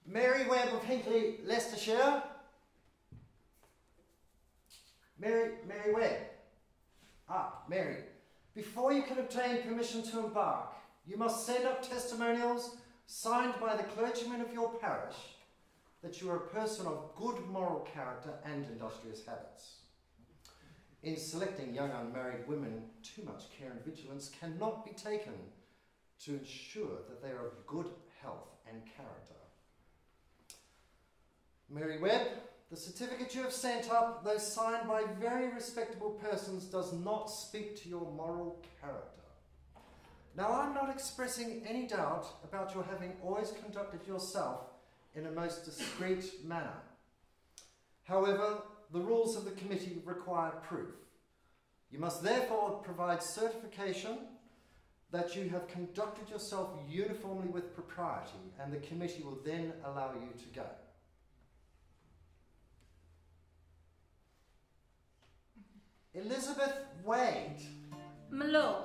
Mary Webb of Hinckley, Leicestershire. Mary Webb. Mary. Before you can obtain permission to embark, you must send up testimonials signed by the clergyman of your parish that you are a person of good moral character and industrious habits. In selecting young unmarried women, too much care and vigilance cannot be taken to ensure that they are of good health and character. Mary Webb, the certificate you have sent up, though signed by very respectable persons, does not speak to your moral character. Now, I'm not expressing any doubt about your having always conducted yourself in a most discreet manner. However, the rules of the committee require proof. You must therefore provide certification that you have conducted yourself uniformly with propriety, and the committee will then allow you to go. Elizabeth Wade. My lord.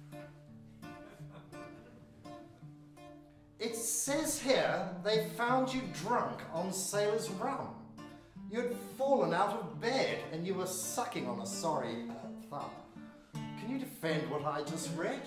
It says here they found you drunk on sailor's rum. You had fallen out of bed and you were sucking on a sorry thumb. Can you defend what I just read?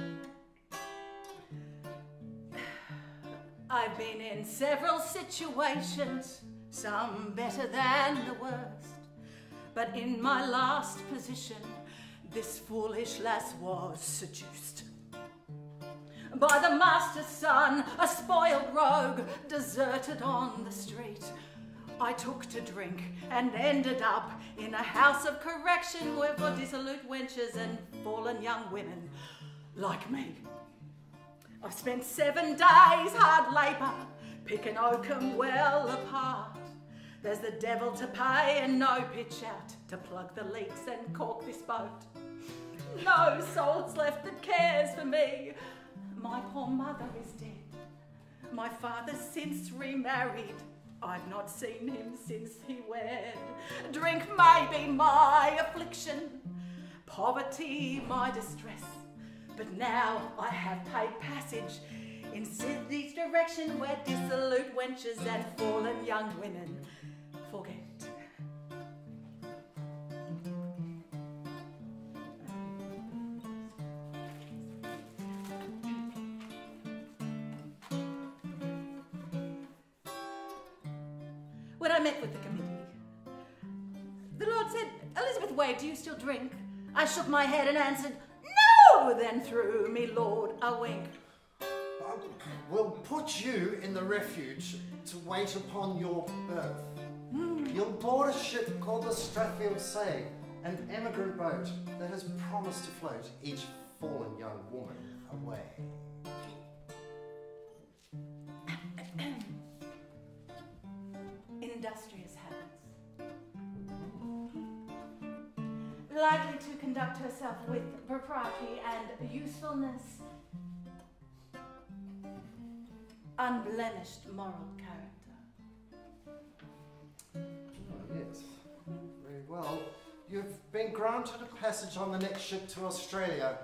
I've been in several situations, some better than the worst. But in my last position, this foolish lass was seduced by the master's son, a spoiled rogue, deserted on the street. I took to drink and ended up in a house of correction where for dissolute wenches and fallen young women like me. I've spent 7 days hard labour, picking oakum well apart. There's the devil to pay and no pitch out to plug the leaks and cork this boat. No soul's left that cares for me. My poor mother is dead. My father's since remarried. I've not seen him since he wed. Drink may be my affliction, poverty my distress. But now I have paid passage in Sydney's direction where dissolute wenches and fallen young women forget. When I met with the committee, the Lord said, "Elizabeth Wade, do you still drink?" I shook my head and answered, "No!" Then threw me Lord a wink. We'll put you in the refuge to wait upon your birth. You'll board a ship called the Stratfield Say, an emigrant boat that has promised to float each fallen young woman away. Industrious habits. Likely to conduct herself with propriety and usefulness. Unblemished moral character. Oh, yes, very well. You've been granted a passage on the next ship to Australia.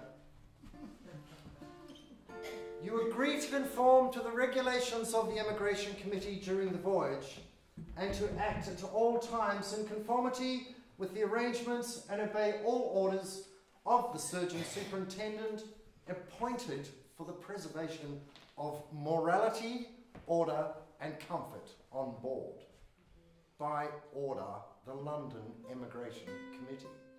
You agree to conform to the regulations of the Immigration Committee during the voyage and to act at all times in conformity with the arrangements and obey all orders of the Surgeon Superintendent appointed for the preservation of morality, order and comfort on board. By order, the London Immigration Committee.